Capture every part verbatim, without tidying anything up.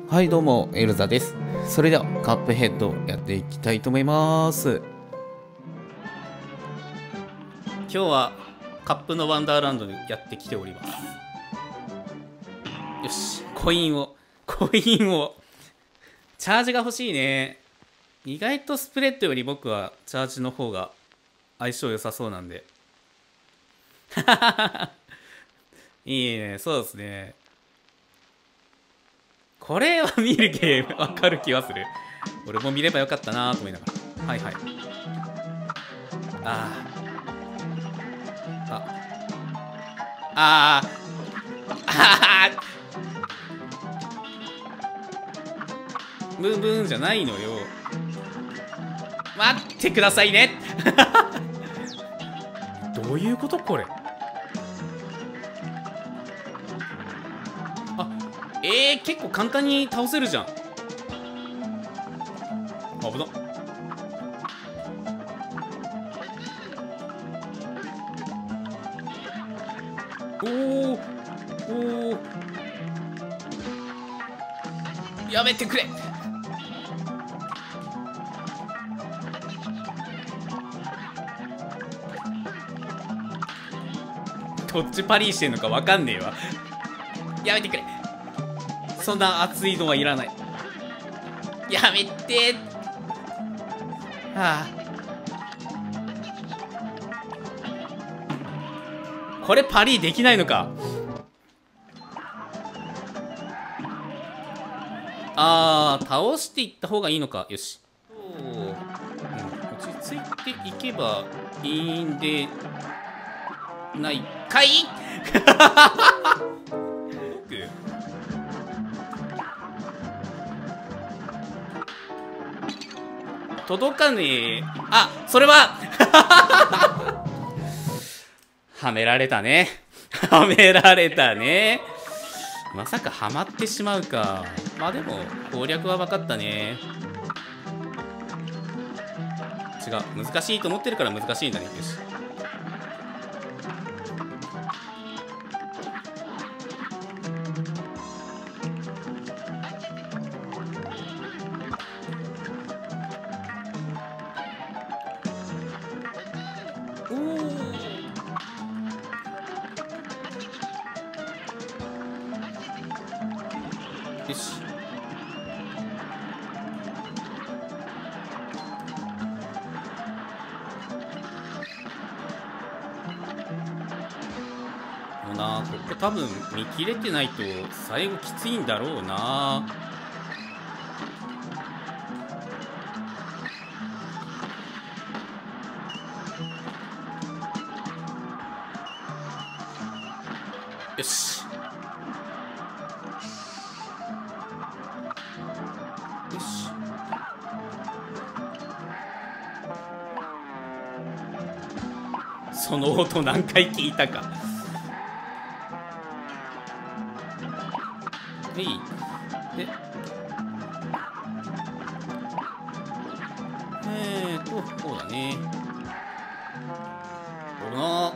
はいどうも、エルザです。それではカップヘッドやっていきたいと思います。今日はカップのワンダーランドにやってきております。よし、コインを、コインを。チャージが欲しいね。意外とスプレッドより僕はチャージの方が相性良さそうなんで。いいね、そうですね。これは見るゲームわかる気はする。俺も見ればよかったなと思いながら。はいはい。ああ。あ。ああ。ああ。ブンブンじゃないのよ。待ってくださいね。どういうことこれ。えー、結構簡単に倒せるじゃん。危なっ。おーおー、やめてくれ。どっちパリーしてんのかわかんねえわ。やめてくれ。そんな熱いのはいらない。やめて。はあ。これパリできないのか。あー、倒していった方がいいのか。よし。うん、落ち着いていけばいいんでないかい。届かねえ。あ、それははめられたね。はめられたね。まさかはまってしまうか。まあでも攻略は分かったね。違う、難しいと思ってるから難しいんだね。よし。よし。もうな、ここ多分見切れてないと最後きついんだろうな。よし。よし。その音何回聞いたか。はい。で、えーと、こうだね。おるな。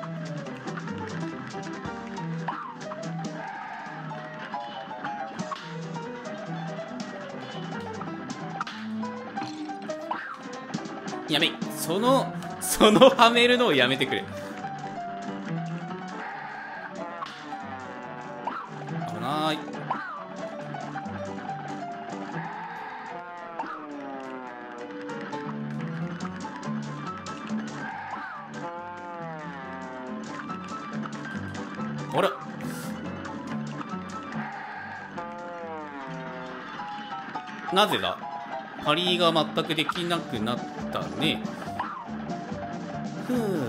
やめい。そのそのはめるのをやめてくれ。危ない。あら、なぜだ。パリが全くできなくなったね。ふう。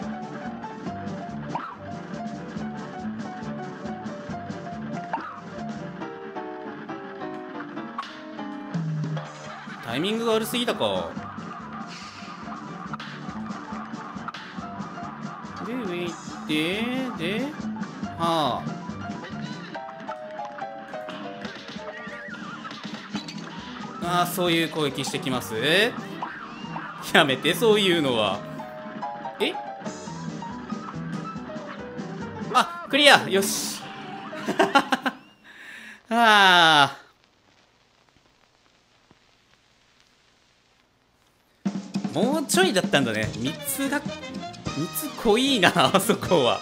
タイミングが悪すぎたか。で上行ってで、はあ。ああ、そういう攻撃してきます。やめて、そういうのは。え、あ、クリア。よし。ああ。 もうちょいだったんだね。みつがみつ濃いなあそこは。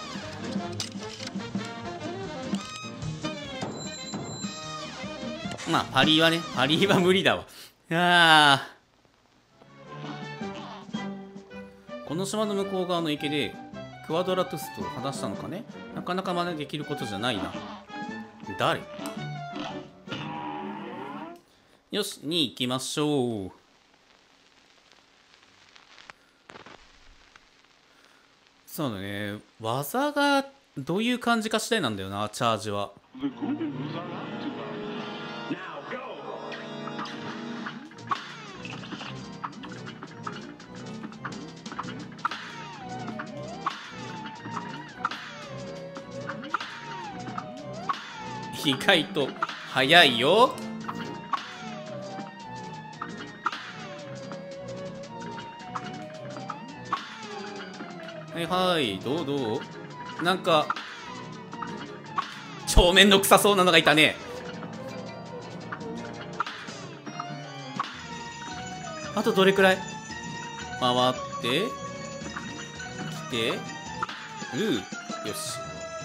まあパリはね、パリは無理だわ。あー、この島の向こう側の池でクワドラトゥスと話したのかね。なかなか真似できることじゃないな。誰？よし、に行きましょう。そうだね、技がどういう感じか次第なんだよな、チャージは。意外と早いよ。はいはい、どうどう。なんか超面倒くさそうなのがいたね。あとどれくらい回ってきてる。よし、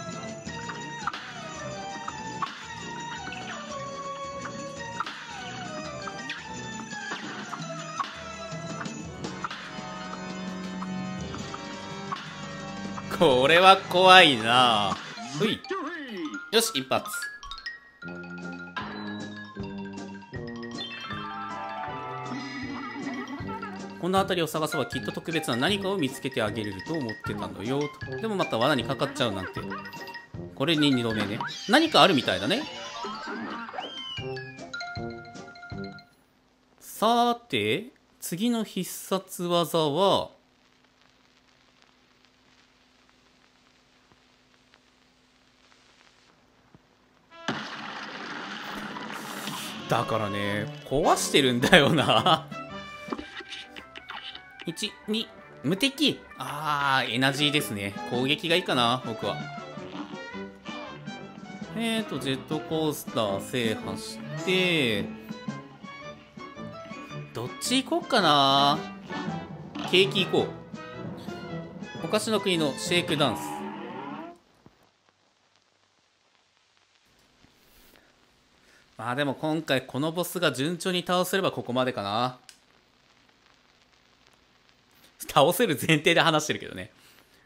これは怖いな。ほい、よし、一発。この辺りを探せばきっと特別な何かを見つけてあげれると思ってたのよ。でもまた罠にかかっちゃうなんて。これににどめね。何かあるみたいだね。さて次の必殺技はだからね、壊してるんだよな。いち、に、無敵。あー、エナジーですね。攻撃がいいかな、僕は。えーと、ジェットコースター制覇して、どっち行こうかな。ケーキ行こう。お菓子の国のシェイクダンス。まあでも今回このボスが順調に倒せればここまでかな。倒せる前提で話してるけどね。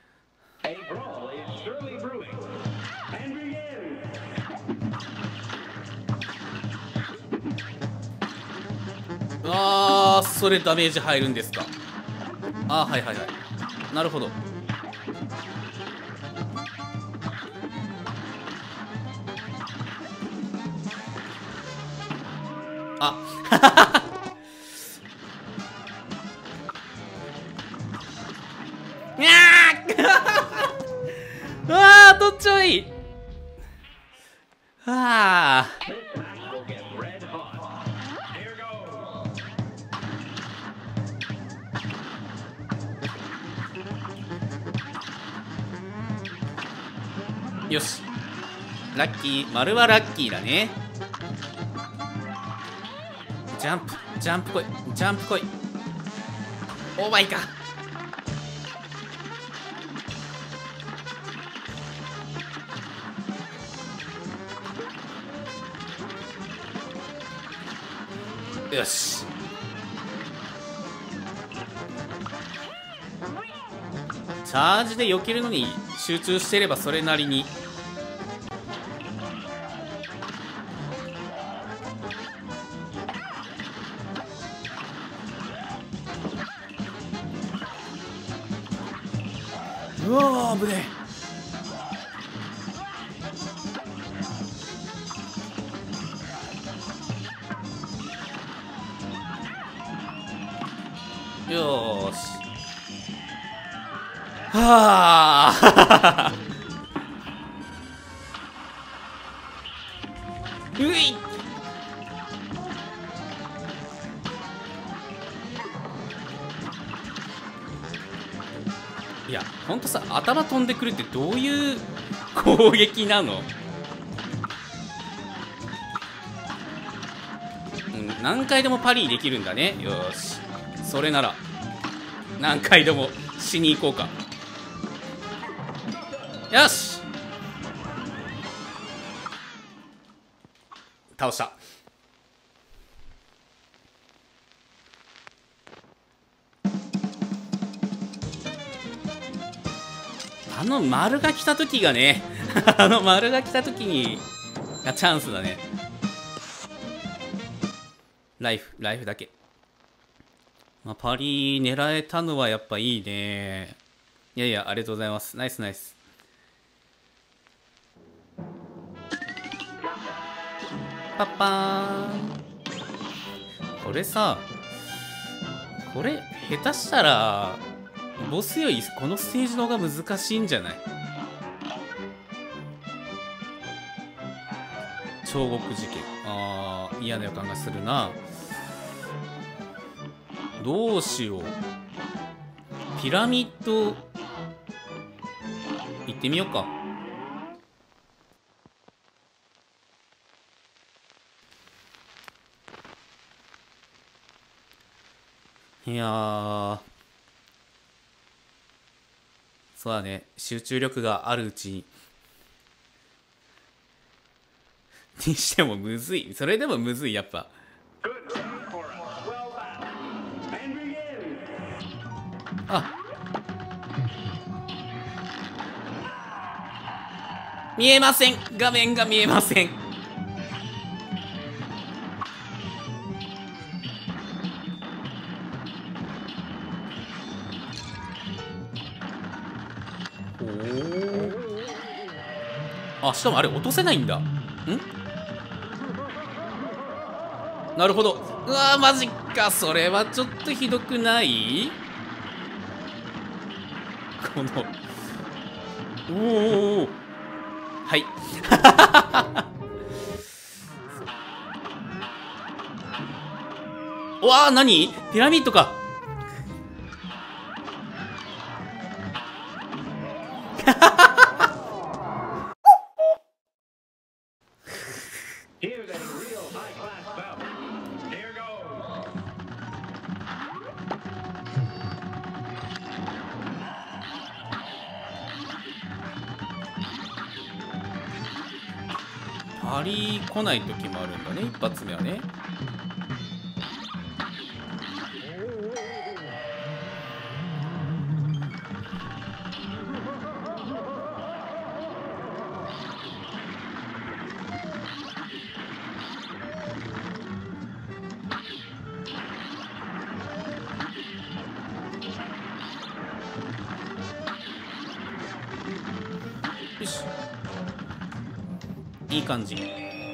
あー、それダメージ入るんですか。あー、はいはいはい、なるほど。あうわー、どっちもいい。あー、よし、ラッキー。丸はラッキーだね。ジャンプジャンプこい、ジャンプこい。オーバイか。よし、チャージで避けるのに集中してればそれなりに。うわー、危ねえ。よーし、はあうい。いや、ほんとさ、頭飛んでくるってどういう攻撃なの？うん、何回でもパリーできるんだね。よし、それなら何回でもしに行こうか。よし、倒した。あの丸が来た時がねあの丸が来た時にがチャンスだね。ライフライフだけ。まあ、パリ狙えたのはやっぱいいね。いやいや、ありがとうございます。ナイスナイス。パッパーン。これさ、これ下手したらボスよりこのステージの方が難しいんじゃない？彫刻事件。ああ、嫌な予感がするな。どうしよう。ピラミッド行ってみようか。いやー、そうだね、集中力があるうちににしてもむずい。それでもむずい、やっぱ。あ、見えません。画面が見えません。おお。あ、しかもあれ落とせないんだ。ん？なるほど。うわー、マジか。それはちょっとひどくない？このおお、はいうわー、何？ピラミッドか。パリ来ない時もあるんだね、一発目はね。よし、いい感じ。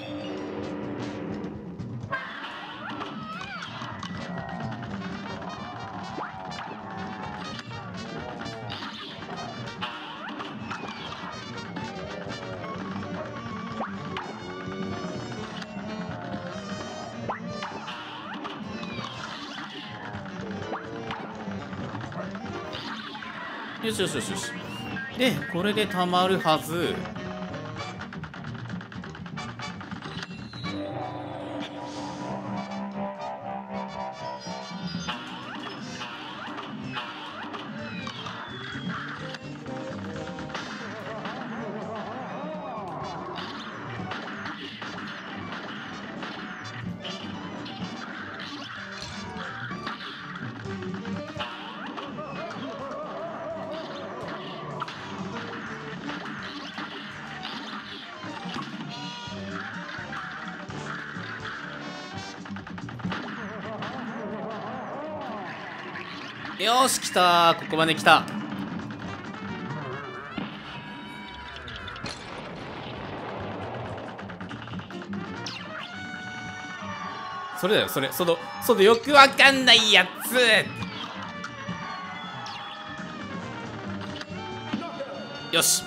よしよしよしよし。で、これでたまるはず。よーし、来たー。ここまで来た。それだよ、それ。そのそのよくわかんないやつ。よし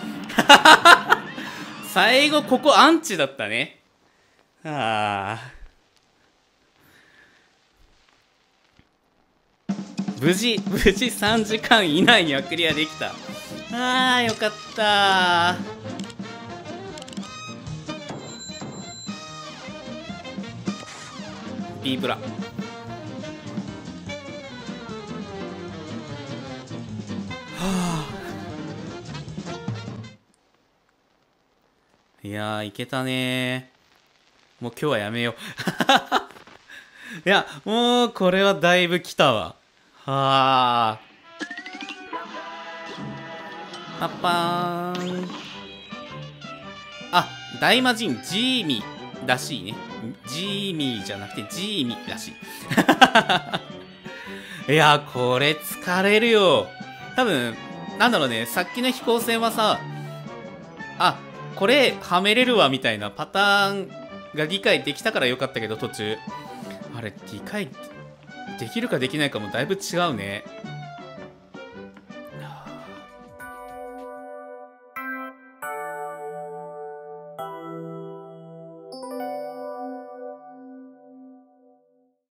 最後ここアンチだったね。ああ、無事無事さんじかん以内にはクリアできた。あー、よかったー。ビーブラ。 やー、いけたねー。もう今日はやめよう。いや、もうこれはだいぶ来たわ。はあ。パッパーン。あ、大魔神ジーミらしいね。ジーミーじゃなくてジーミらしい。いや、これ疲れるよ。多分、なんだろうね、さっきの飛行船はさ、あ、これはめれるわみたいなパターンが理解できたからよかったけど、途中。あれ、理解できるかできないかもだいぶ違うね。